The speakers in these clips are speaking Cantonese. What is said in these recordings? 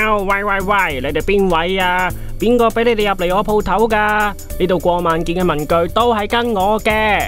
喵！喂喂喂，你哋邊位啊？邊個俾你哋入嚟我鋪頭噶？呢度過萬件嘅文具都係跟我嘅。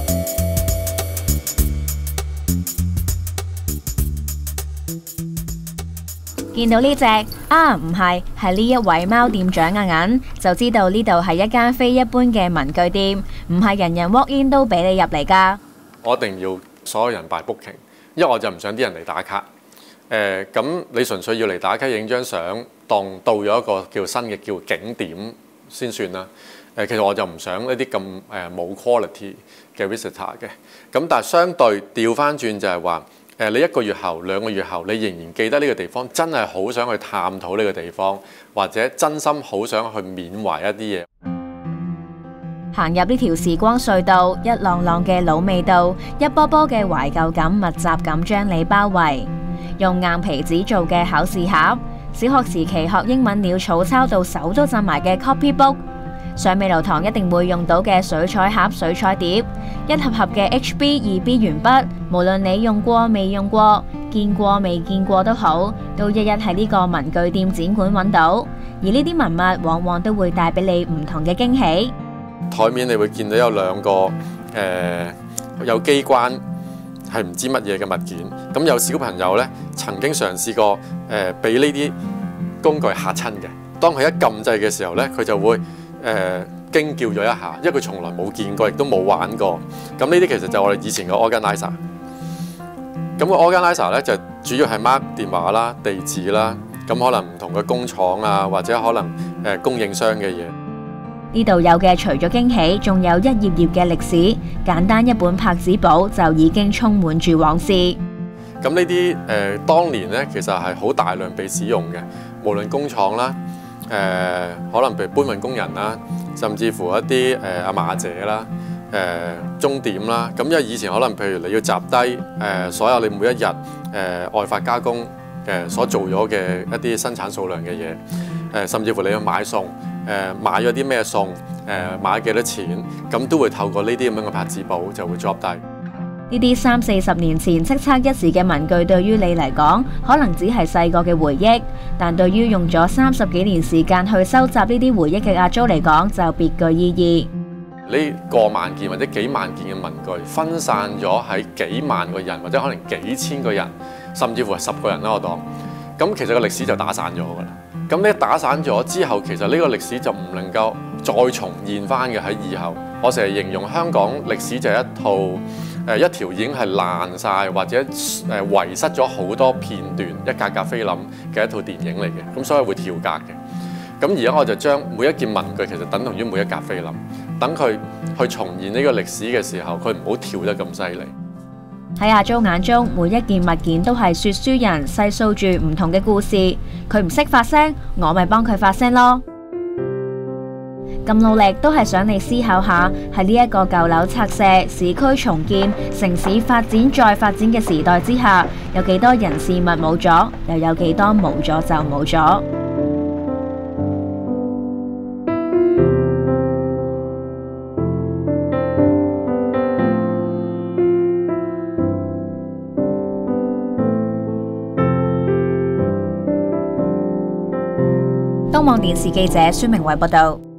見到呢隻啊，唔係呢一位貓店長阿銀，就知道呢度係一間非一般嘅文具店，唔係人人 walk in 都俾你入嚟噶。 我一定要所有人by booking，因為我就唔想啲人嚟打卡。咁你純粹要嚟打卡影張相，當到咗一個叫新嘅叫景點先算啦。其實我就唔想呢啲咁冇 quality 嘅 visitor 嘅。咁但係相對調翻轉就係話，你1個月後、2個月後，你仍然記得呢個地方，真係好想去探討呢個地方，或者真心好想去緬懷一啲嘢。 行入呢條時光隧道，一浪浪嘅老味道，一波波嘅懷舊感密集咁將你包圍。用硬皮紙做嘅考試盒，小學時期學英文潦草抄到手都震埋嘅 copybook， 上美勞堂一定會用到嘅水彩盒、水彩碟，一盒盒嘅 HB、2B 鉛筆，無論你用過未用過、見過未見過都好，都一一喺呢個文具店展館揾到。而呢啲文物往往都會帶俾你唔同嘅驚喜。 台面你會見到有2個有機關。係唔知乜嘢嘅物件，咁有小朋友咧曾經嘗試過俾呢啲工具嚇親嘅。當佢一撳掣嘅時候咧，佢就會驚叫咗一下，因為佢從來冇見過，亦都冇玩過。咁呢啲其實就係我哋以前嘅 organizer。咁個 organizer 咧就主要係 mark 電話啦、地址啦，咁可能唔同嘅工廠啊，或者可能供應商嘅嘢。 呢度有嘅除咗驚喜，仲有一頁頁嘅歷史。簡單一本拍紙簿就已經充滿住往事。 咁呢啲當年咧，其實係好大量被使用嘅，無論工廠啦，可能譬如搬運工人啦，甚至乎一啲阿嫲姐啦、鐘點啦。咁因為以前可能譬如你要集低所有你每一日外發加工所做咗嘅一啲生產數量嘅嘢，甚至乎你要買餸。買咗啲咩餸，買幾多錢，咁都會透過呢啲咁樣嘅拍紙簿就會 drop 低。 呢啲30、40年前叱咤一時嘅文具，對於你嚟講，可能只係細個嘅回憶，但對於用咗30幾年時間去收集呢啲回憶嘅阿 Jo 嚟講，就別具意義。 呢過萬件或者幾萬件嘅文具，分散咗喺幾萬個人，或者可能幾千個人，甚至乎係10個人啦，我當。咁其實個歷史就打散咗㗎啦。咁呢打散咗之後，其實呢個歷史就唔能夠再重現翻嘅喺以後。我成日形容香港歷史就係一條已經係爛晒，或者遺失咗好多片段，一格格菲林嘅一套電影嚟嘅。咁所以會跳格嘅。咁而家我就將每一件文具其實等同於每一格菲林，等佢去重現呢個歷史嘅時候，佢唔好跳得咁犀利。 喺阿 Jo 眼中，每一件物件都係說書人細數住唔同嘅故事。佢唔識發聲，我咪幫佢發聲咯。咁努力都係想你思考下，喺呢一個舊樓拆卸、市區重建、城市發展再發展嘅時代之下，有幾多人事物冇咗，又有幾多冇咗就冇咗。東望電視記者孫明偉報道。